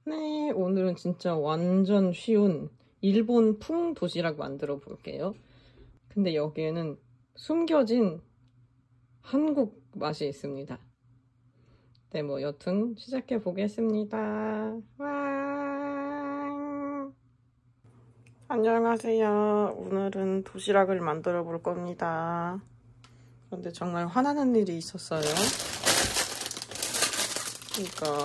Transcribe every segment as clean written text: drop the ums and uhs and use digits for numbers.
네, 오늘은 진짜 완전 쉬운 일본풍 도시락 만들어 볼게요. 근데 여기에는 숨겨진 한국 맛이 있습니다. 네, 뭐 여튼 시작해 보겠습니다. 와! 안녕하세요. 오늘은 도시락을 만들어 볼 겁니다. 그런데 정말 화나는 일이 있었어요. 그러니까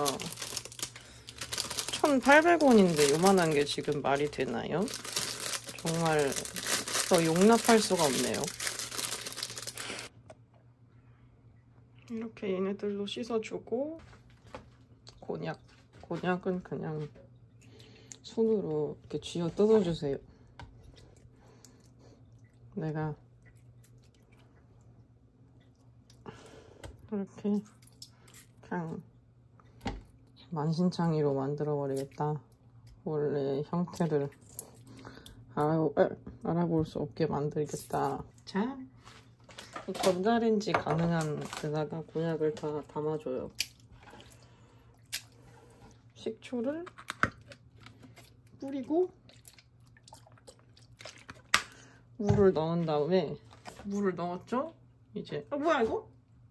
1,800원인데 요만한 게 지금 말이 되나요? 정말 더 용납할 수가 없네요. 이렇게 얘네들도 씻어주고, 곤약은 그냥 손으로 이렇게 쥐어 뜯어주세요. 내가 이렇게 그냥 만신창이로 만들어버리겠다. 원래 형태를 알아볼 수 없게 만들겠다. 자, 전자레인지 가능한 데다가 곤약을 다 담아줘요. 식초를 뿌리고 물을 넣은 다음에 물을 넣었죠? 이제 뭐야 이거?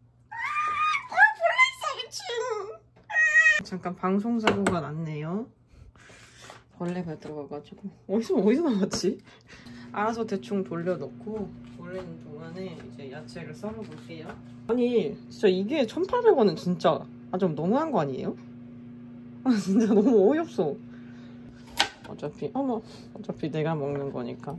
벌레 있어 미친! 잠깐 방송사고가 났네요. 벌레가 들어가가지고 어디서 나왔지? 알아서 대충 돌려놓고 돌리는 동안에 이제 야채를 썰어볼게요. 아니 진짜 이게 1,800원은 진짜 좀 너무한 거 아니에요? 진짜 너무 어이없어. 어차피 내가 먹는 거니까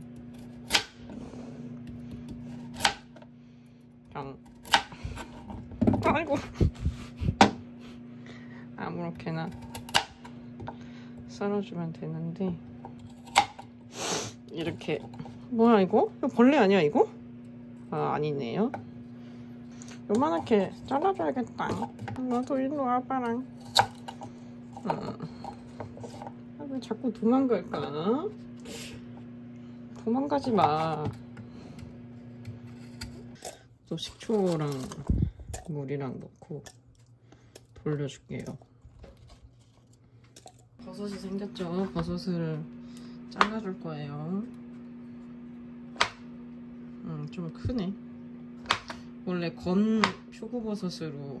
그냥 아이고 아무렇게나 썰어주면 되는데 이렇게 뭐야 이거? 벌레 아니야 이거? 아 아니네요. 요만하게 잘라줘야겠다. 너도 일로 와봐라. 왜 자꾸 도망갈까? 도망가지 마. 또 식초랑 물이랑 넣고 돌려줄게요. 버섯이 생겼죠? 버섯을 잘라줄 거예요. 좀 크네. 원래 건 표고버섯으로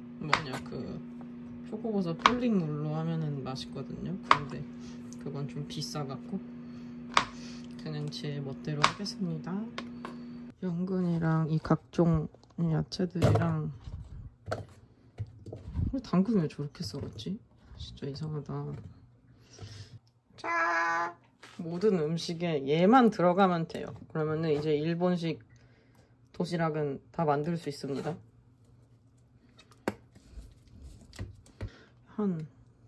표고버섯 풀링물로 하면은 맛있거든요. 근데 그건 좀 비싸갖고 그냥 제 멋대로 하겠습니다. 연근이랑 이 각종 야채들이랑 당근 왜 저렇게 썰었지? 진짜 이상하다. 자, 모든 음식에 얘만 들어가면 돼요. 그러면은 이제 일본식 도시락은 다 만들 수 있습니다. 한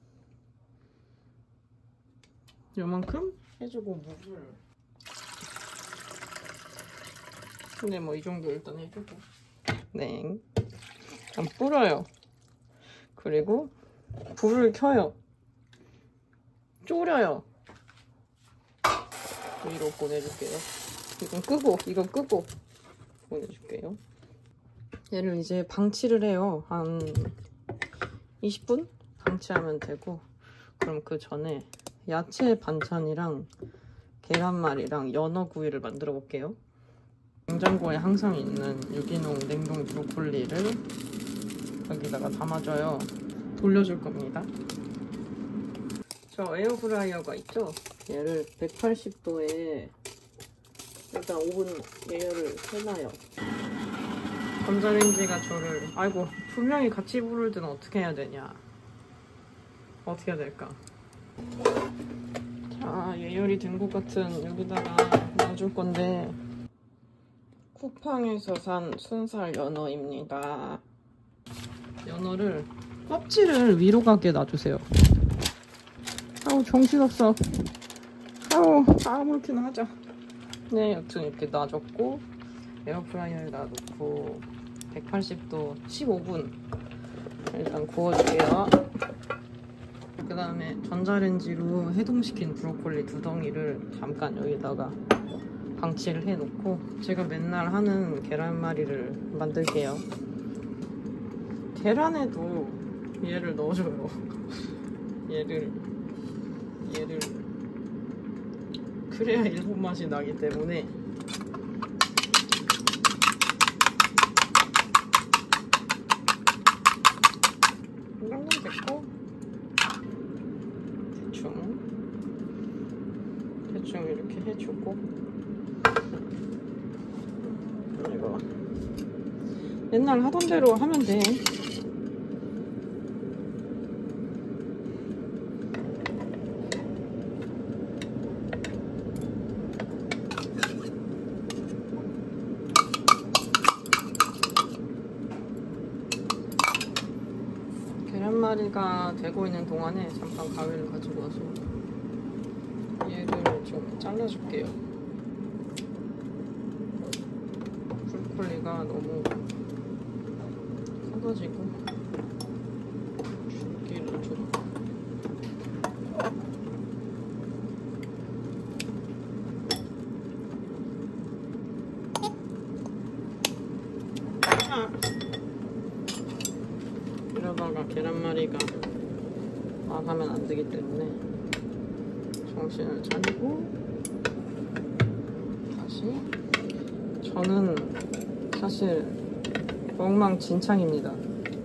요만큼 해주고 물을 근데 뭐 이 정도 일단 해주고 네 그냥 뿌려요. 그리고 불을 켜요. 졸여요. 위로 보내줄게요. 이건 끄고 보내줄게요. 얘를 이제 방치를 해요. 한 20분 방치하면 되고, 그럼 그 전에 야채 반찬이랑 계란말이랑 연어구이를 만들어 볼게요. 냉장고에 항상 있는 유기농 냉동 브로콜리를 여기다가 담아줘요. 돌려줄 겁니다. 저 에어프라이어가 있죠? 얘를 180도에 일단 5분 예열을 해놔요. 전자레인지가 저를 아이고 분명히 같이 부를 때는 어떻게 해야 되냐, 어떻게 해야 될까? 자, 예열이 된 것 같은 여기다가 넣어줄 건데 쿠팡에서 산 순살 연어입니다. 연어를 껍질을 위로 가게 놔주세요. 아우 정신없어. 아우 아무렇게나 하자. 네, 여튼 이렇게 놔줬고 에어프라이어에 놔놓고 180도 15분 일단 구워줄게요. 그 다음에 전자레인지로 해동시킨 브로콜리 2덩이를 잠깐 여기다가 방치를 해놓고 제가 맨날 하는 계란말이를 만들게요. 계란에도 얘를 넣어줘요. 얘를 그래야 일본 맛이 나기 때문에 이 정도면 됐고 대충 이렇게 해주고 이거 옛날 하던 대로 하면 돼. 계란말이가 되고 있는 동안에 잠깐 가위를 가지고 와서 얘를 좀 잘라줄게요. 브로콜리가 너무 커가지고 줄기를 좀 이러다가 계란말이가 나가면 안 되기 때문에 정신을 차리고 다시. 저는 사실 엉망진창입니다.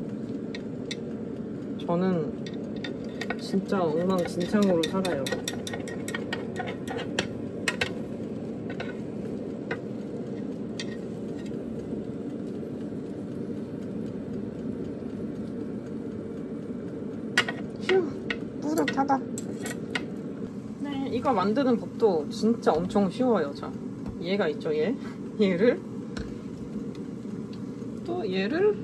저는 진짜 엉망진창으로 살아요. 휴, 뿌듯하다. 네, 이거 만드는 법도 진짜 엄청 쉬워요. 자, 얘가 있죠, 얘를 또 얘를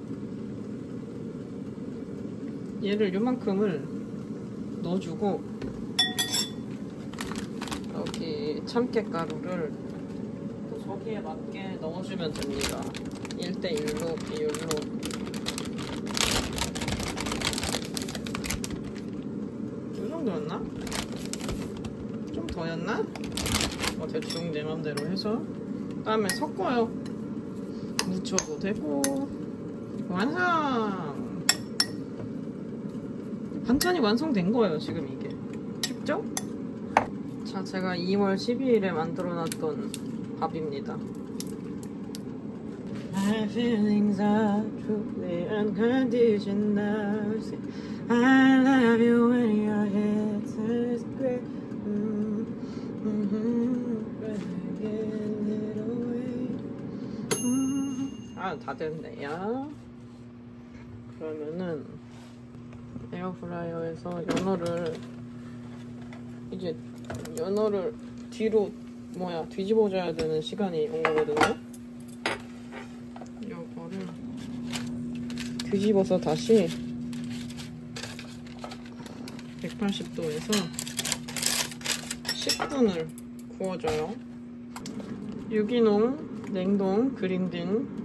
요만큼을 넣어주고 여기 참깨가루를 또 저기에 맞게 넣어주면 됩니다. 1:1로 비율로. 이 정도였나? 좀 더였나? 대충 내 맘대로 해서 그다음에 섞어요. 묻혀도 되고. 완성! 반찬이 완성된 거예요, 지금 이게. 쉽죠? 자, 제가 2월 12일에 만들어놨던 밥입니다. My feelings are truly unconditional. I love you when your head turns gray. 다 됐네요. 그러면은 에어프라이어에서 연어를 뒤로 뒤집어줘야 되는 시간이 온 거거든요. 이거를 뒤집어서 다시 180도에서 10분을 구워줘요. 유기농, 냉동, 그린딘.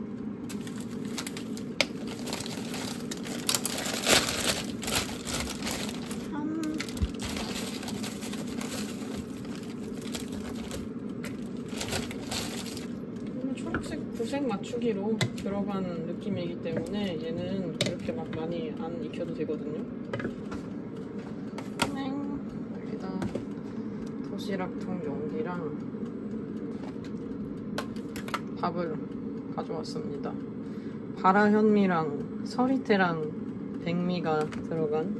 초록색 구색 맞추기로 들어간 느낌이기 때문에 얘는 그렇게 막 많이 안 익혀도 되거든요. 여기다 도시락통 용기랑 밥을 가져왔습니다. 바라현미랑 서리태랑 백미가 들어간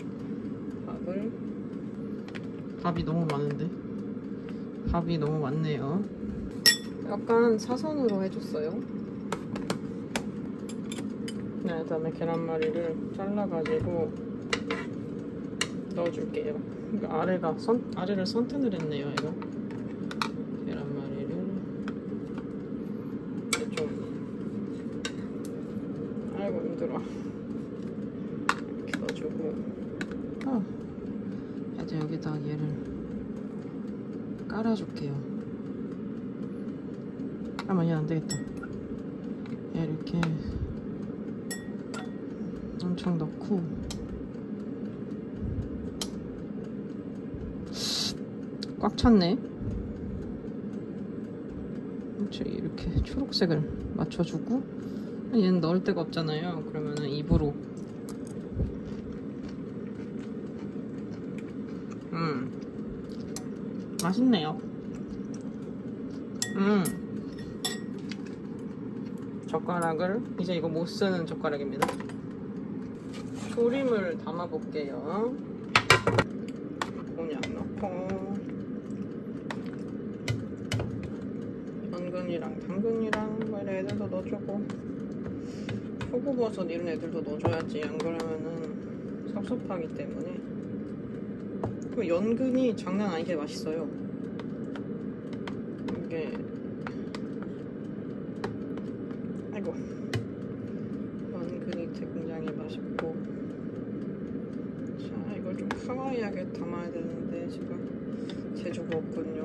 밥이 너무 많은데? 밥이 너무 많네요. 약간 사선으로 해줬어요. 네, 그다음에 계란말이를 잘라가지고 넣어줄게요. 그러니까 아래를 선텐을 했네요, 이거. 계란말이를 좀, 아이고 힘들어. 이렇게 넣어주고, 이제 여기다 얘를 깔아줄게요. 잠깐만, 얘 안되겠다. 얘 이렇게 엄청 넣고 꽉 찼네. 이렇게 초록색을 맞춰주고, 얘는 넣을 데가 없잖아요. 그러면은 입으로 맛있네요. 젓가락을 이제 이거 못 쓰는 젓가락입니다. 조림을 담아볼게요. 곤약 넣고 연근이랑 당근이랑 이런 애들도 넣어주고 표고버섯 이런 애들도 넣어줘야지. 안 그러면은 섭섭하기 때문에. 그 연근이 장난 아니게 맛있어요. 이게 아이고 연근이 굉장히 맛있고. 자, 이걸 좀 하와이하게 담아야 되는데 지금 재주가 없군요.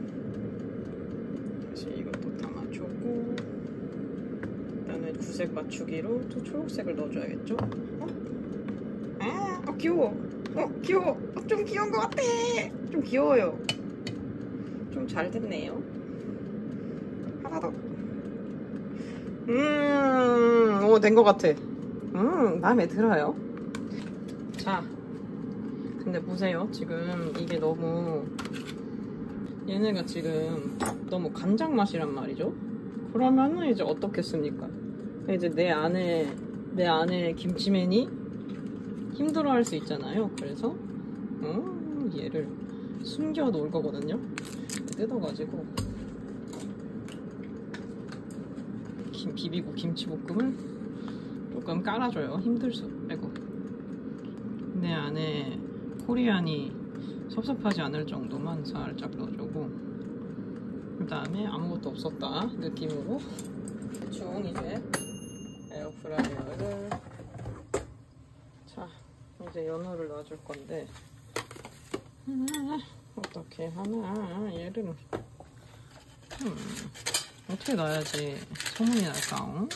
다시 이것도 담아주고, 그다음에 구색 맞추기로 또 초록색을 넣어줘야겠죠? 귀여워. 귀여워. 좀 귀여운 것 같아. 좀 귀여워요. 좀 잘 됐네요. 하나 더. 된 것 같아. 마음에 들어요. 자, 근데 보세요. 지금 이게 너무, 얘네가 지금 너무 간장 맛이란 말이죠. 그러면은 이제 어떻겠습니까? 이제 내 안에 김치맨이 힘들어할 수 있잖아요. 그래서 얘를 숨겨 놓을 거거든요. 뜯어가지고 비비고 김치볶음을 조금 깔아줘요. 아이고. 내 안에 코리안이 섭섭하지 않을 정도만 살짝 넣어주고, 그 다음에 아무것도 없었다 느낌으로 대충 이제 에어프라이어를, 자 이제 연어를 놔줄 건데 어떻게 하나 얘를 어떻게 놔야지 소문이 날까?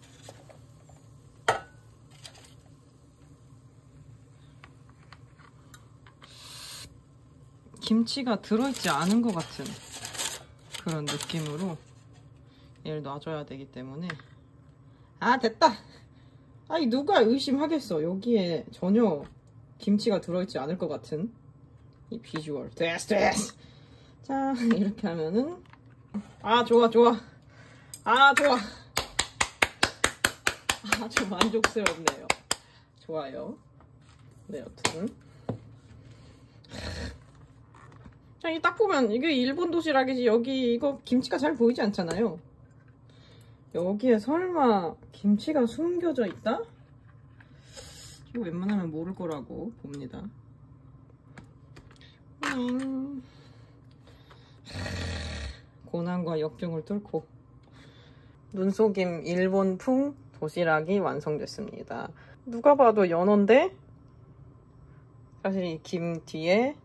김치가 들어있지 않은 것 같은 그런 느낌으로 얘를 놔줘야 되기 때문에. 됐다. 아니 누가 의심하겠어. 여기에 전혀 김치가 들어있지 않을 것 같은 이 비주얼. 됐어. 자, 이렇게 하면은 좋아. 아주 만족스럽네요. 좋아요. 네, 여튼 자, 이 딱 보면 이게 일본 도시락이지. 여기 이거 김치가 잘 보이지 않잖아요. 여기에 설마 김치가 숨겨져 있다? 이거 웬만하면 모를 거라고 봅니다. 고난과 역경을 뚫고 눈속임 일본풍 도시락이 완성됐습니다. 누가 봐도 연어인데 사실 이 김 뒤에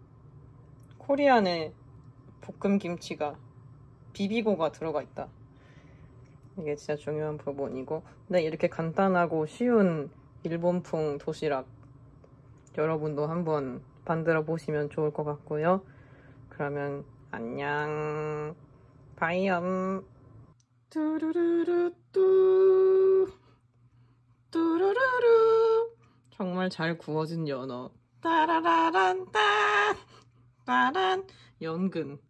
코리안의 볶음김치가 비비고가 들어가 있다. 이게 진짜 중요한 부분이고, 근데 이렇게 간단하고 쉬운 일본풍 도시락 여러분도 한번 만들어 보시면 좋을 것 같고요. 그러면 안녕. 바이엄. 뚜루루루 뚜루루루. 정말 잘 구워진 연어. 따라라란 따. 따란 연근.